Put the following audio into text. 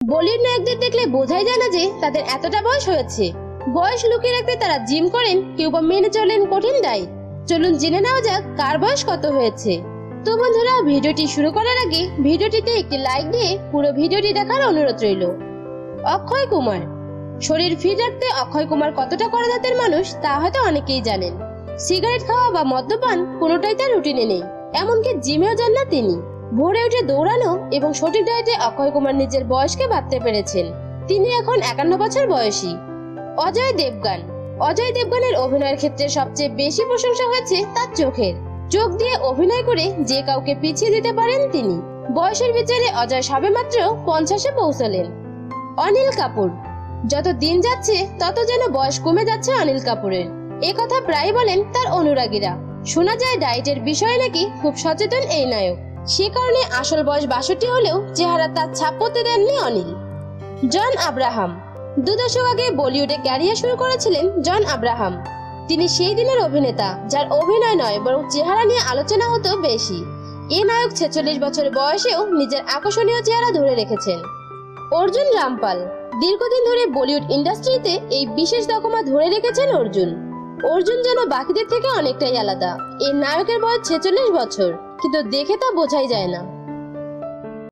বলিউড নায়কদের দেখলে বোঝাই যায় না যে তাদের এতটা বয়স হয়েছে। বয়স লুকিয়ে রাখতে তারা জিম করেন, কেউ বা মেনে চলেন কঠিন ডায়েট। চলুন জেনে নেওয়া যাক কার বয়স কত হয়েছে। তো বন্ধুরা, ভিডিওটি শুরু করার আগে ভিডিওটিতে একটি লাইক দিয়ে পুরো ভিডিওটি দেখার অনুরোধ রইল। অক্ষয় কুমার। শরীর ফিট রাখতে অক্ষয় কুমার কতটা কড়া জাতের মানুষ তা হয়তো অনেকেই জানেন। সিগারেট খাওয়া বা মদ্যপান কোনোটাই তার রুটিনে নেই, এমনকি জিমেও যান না তিনি। ভোরে উঠে দৌড়ানো এবং সঠিক ডায়েটে অক্ষয় কুমার নিজের বয়সকে বাঁধতে পেরেছেন। তিনি এখন 51 বছর বয়সী। অজয় দেবগন। অজয় দেবগনের অভিনয়ের ক্ষেত্রে সবচেয়ে বেশি প্রশংসা হয়েছে তার চোখের। চোখ দিয়ে অভিনয় করে যে কাউকে পিছিয়ে দিতে পারেন তিনি। বয়সের বিচারে অজয় সবেমাত্র 50-এ পৌঁছলেন। অনিল কাপুর। যত দিন যাচ্ছে তত যেন বয়স কমে যাচ্ছে অনিল কাপুরের। কথা প্রায় বলেন তার অনুরাগীরা। শোনা যায় ডায়েটের বিষয়ে নাকি খুব সচেতন এই নায়ক। সে কারণে আসল বয়স 62 হলেও চেহারা তার ছাপ পড়তে দেননি অনিল। জন আব্রাহাম। 2 দশক আগে বলিউডে ক্যারিয়ার শুরু করেছিলেন জন আব্রাহাম। তিনি সেই দিনের অভিনেতা যার অভিনয় নয় বরং চেহারা নিয়ে আলোচনা হতো বেশি। এ নায়ক 46 বছর বয়সেও নিজের আকর্ষণীয় চেহারা ধরে রেখেছেন। অর্জুন রামপাল। দীর্ঘদিন ধরে বলিউড ইন্ডাস্ট্রিতে এই বিশেষ তকমা ধরে রেখেছেন অর্জুন। অর্জুন যেন বাকিদের থেকে অনেকটাই আলাদা। এই নায়কের বয়স 46 বছর, কিন্তু দেখে তা বোঝাই যায় না।